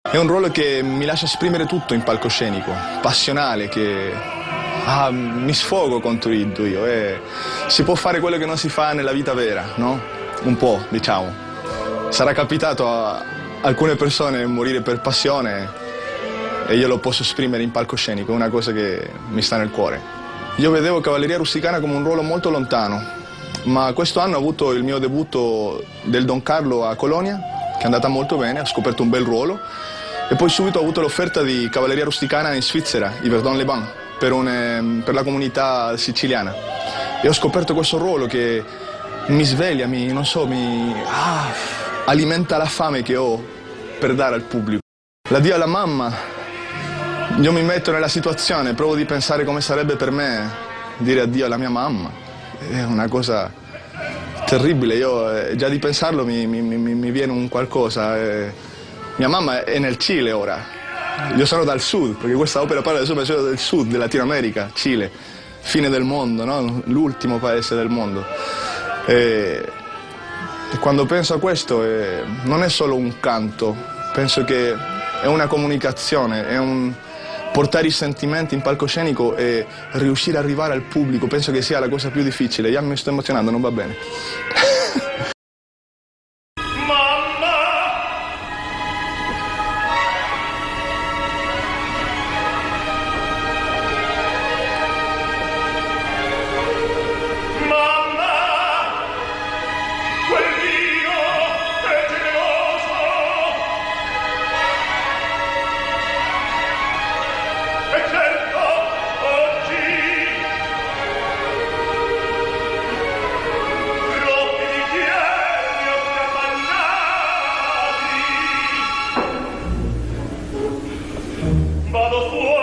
È un ruolo che mi lascia esprimere tutto in palcoscenico, passionale, che mi sfogo contro Dio io e si può fare quello che non si fa nella vita vera, no? Un po', diciamo. Sarà capitato a alcune persone morire per passione e io lo posso esprimere in palcoscenico, è una cosa che mi sta nel cuore. Io vedevo Cavalleria Rusticana come un ruolo molto lontano, ma questo anno ho avuto il mio debutto del Don Carlo a Colonia, che è andata molto bene, ho scoperto un bel ruolo. E poi subito ho avuto l'offerta di Cavalleria Rusticana in Svizzera, Yverdon-les-Bains, per la comunità siciliana. E ho scoperto questo ruolo che mi sveglia, non so, alimenta la fame che ho per dare al pubblico. L'addio alla mamma, io mi metto nella situazione, provo di pensare come sarebbe per me dire addio alla mia mamma. È una cosa terribile, io già di pensarlo mi viene un qualcosa. Mia mamma è nel Cile ora, io sono dal sud, perché questa opera parla del sud, del Latino America, Cile, fine del mondo, no? L'ultimo paese del mondo. E quando penso a questo non è solo un canto, penso che è una comunicazione, è un portare i sentimenti in palcoscenico e riuscire ad arrivare al pubblico, penso che sia la cosa più difficile. Io mi sto emozionando, non va bene. Vado fuori.